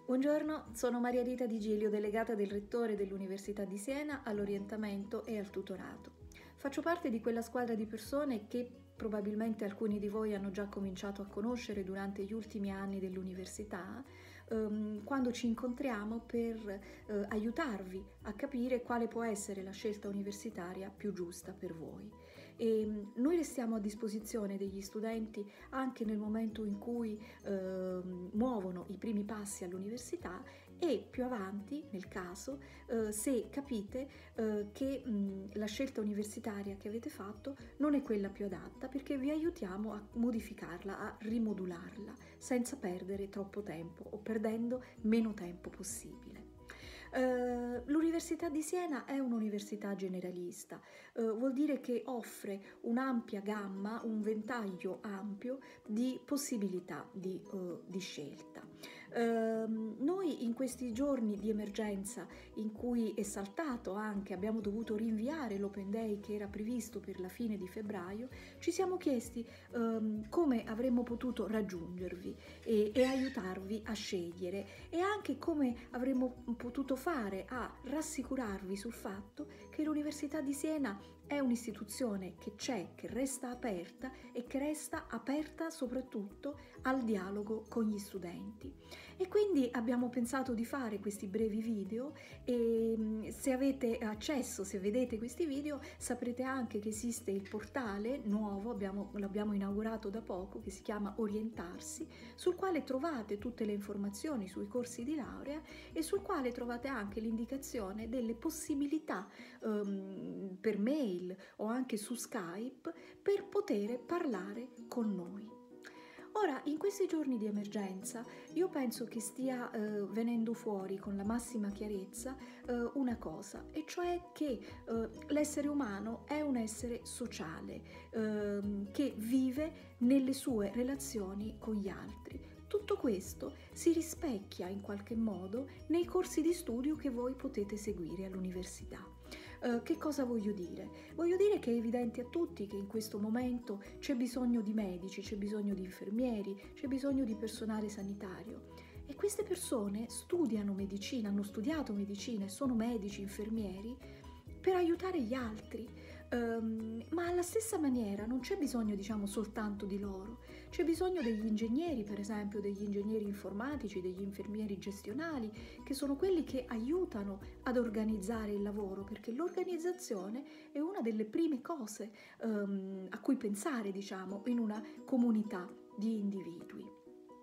Buongiorno, sono Maria Rita Di Giglio, delegata del Rettore dell'Università di Siena all'orientamento e al tutorato. Faccio parte di quella squadra di persone che probabilmente alcuni di voi hanno già cominciato a conoscere durante gli ultimi anni dell'università, quando ci incontriamo per aiutarvi a capire quale può essere la scelta universitaria più giusta per voi. E noi restiamo a disposizione degli studenti anche nel momento in cui muovono i primi passi all'università e più avanti, nel caso, se capite che la scelta universitaria che avete fatto non è quella più adatta, perché vi aiutiamo a modificarla, a rimodularla, senza perdere troppo tempo o perdendo meno tempo possibile. L'Università di Siena è un'università generalista, vuol dire che offre un'ampia gamma, un ventaglio ampio di possibilità di scelta. Noi in questi giorni di emergenza in cui è saltato anche, abbiamo dovuto rinviare l'Open Day che era previsto per la fine di febbraio, ci siamo chiesti come avremmo potuto raggiungervi e aiutarvi a scegliere, e anche come avremmo potuto fare a rassicurarvi sul fatto che l'Università di Siena è un'istituzione che c'è, che resta aperta e che resta aperta soprattutto al dialogo con gli studenti. E quindi abbiamo pensato di fare questi brevi video, e se avete accesso, se vedete questi video, saprete anche che esiste il portale nuovo, l'abbiamo inaugurato da poco, che si chiama Orientarsi, sul quale trovate tutte le informazioni sui corsi di laurea e sul quale trovate anche l'indicazione delle possibilità per mail o anche su Skype per poter parlare con noi. Ora, in questi giorni di emergenza, io penso che stia venendo fuori con la massima chiarezza una cosa, e cioè che l'essere umano è un essere sociale, che vive nelle sue relazioni con gli altri. Tutto questo si rispecchia in qualche modo nei corsi di studio che voi potete seguire all'università. Che cosa voglio dire? Voglio dire che è evidente a tutti che in questo momento c'è bisogno di medici, c'è bisogno di infermieri, c'è bisogno di personale sanitario. E queste persone studiano medicina, hanno studiato medicina e sono medici, infermieri, per aiutare gli altri, ma alla stessa maniera non c'è bisogno, diciamo, soltanto di loro, c'è bisogno degli ingegneri, per esempio, degli ingegneri informatici, degli infermieri gestionali, che sono quelli che aiutano ad organizzare il lavoro, perché l'organizzazione è una delle prime cose a cui pensare, diciamo, in una comunità di individui.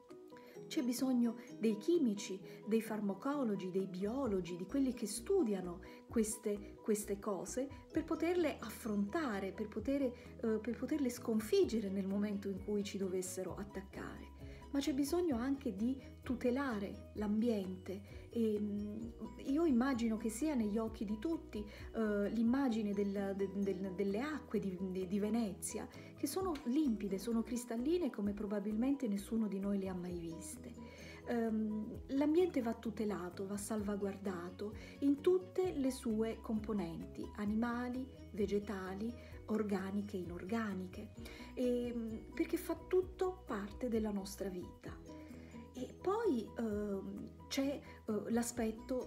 C'è bisogno dei chimici, dei farmacologi, dei biologi, di quelli che studiano queste cose per poterle affrontare, per poterle sconfiggere nel momento in cui ci dovessero attaccare. Ma c'è bisogno anche di tutelare l'ambiente, e io immagino che sia negli occhi di tutti l'immagine delle acque di Venezia, che sono limpide, sono cristalline come probabilmente nessuno di noi le ha mai viste. L'ambiente va tutelato, va salvaguardato in tutte le sue componenti, animali, vegetali, organiche, inorganiche, perché fa tutto parte della nostra vita. E poi c'è l'aspetto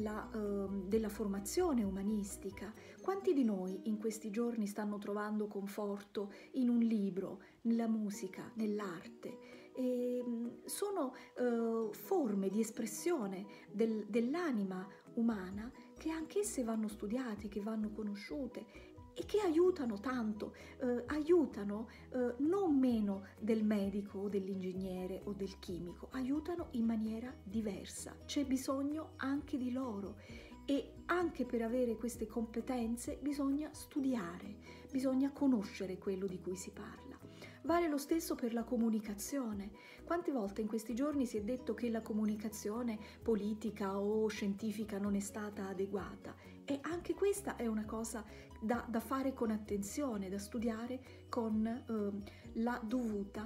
della formazione umanistica. Quanti di noi in questi giorni stanno trovando conforto in un libro, nella musica, nell'arte? Sono forme di espressione dell'anima umana che anch'esse vanno studiate, che vanno conosciute e che aiutano tanto, aiutano non meno del medico o dell'ingegnere o del chimico, aiutano in maniera diversa. C'è bisogno anche di loro, e anche per avere queste competenze bisogna studiare, bisogna conoscere quello di cui si parla. Vale lo stesso per la comunicazione. Quante volte in questi giorni si è detto che la comunicazione politica o scientifica non è stata adeguata, e anche questa è una cosa da fare con attenzione, da studiare con la dovuta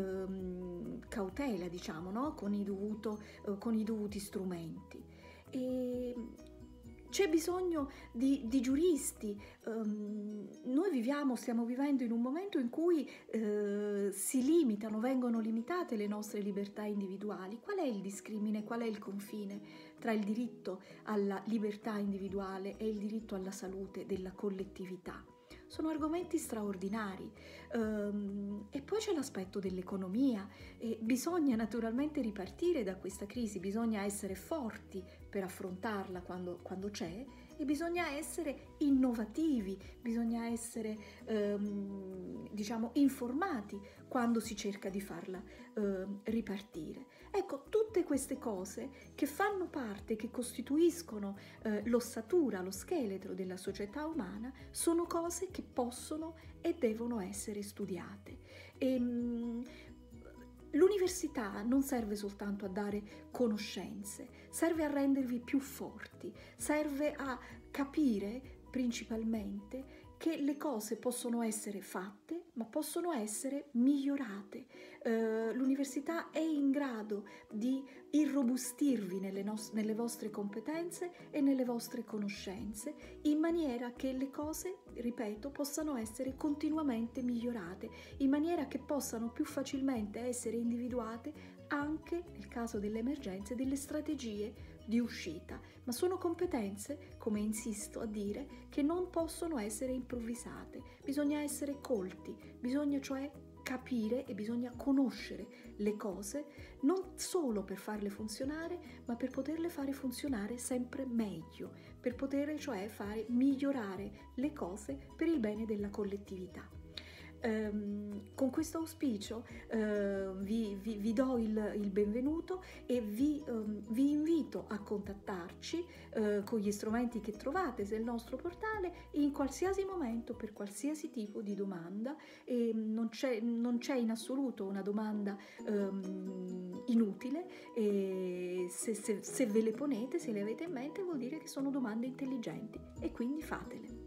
cautela, diciamo, no? Con i dovuti strumenti. E c'è bisogno di giuristi. Noi stiamo vivendo in un momento in cui vengono limitate le nostre libertà individuali. Qual è il discrimine, qual è il confine tra il diritto alla libertà individuale e il diritto alla salute della collettività? Sono argomenti straordinari. E poi c'è l'aspetto dell'economia. Bisogna naturalmente ripartire da questa crisi, bisogna essere forti per affrontarla quando c'è, e bisogna essere innovativi, bisogna essere informati quando si cerca di farla ripartire. Ecco, tutte queste cose che fanno parte, che costituiscono l'ossatura, lo scheletro della società umana, sono cose che possono e devono essere studiate. L'università non serve soltanto a dare conoscenze, serve a rendervi più forti, serve a capire principalmente che le cose possono essere fatte, ma possono essere migliorate. L'università è in grado di irrobustirvi nelle vostre competenze e nelle vostre conoscenze, in maniera che le cose, ripeto, possano essere continuamente migliorate, in maniera che possano più facilmente essere individuate anche, nel caso delle emergenze, delle strategie di uscita. Ma sono competenze, come insisto a dire, che non possono essere improvvisate. Bisogna essere colti, bisogna cioè capire e bisogna conoscere le cose non solo per farle funzionare, ma per poterle fare funzionare sempre meglio, per poter cioè fare migliorare le cose per il bene della collettività. Con questo auspicio vi do il benvenuto e vi invito a contattarci con gli strumenti che trovate sul nostro portale in qualsiasi momento per qualsiasi tipo di domanda, e non c'è in assoluto una domanda inutile, e se ve le ponete, se le avete in mente, vuol dire che sono domande intelligenti, e quindi fatele.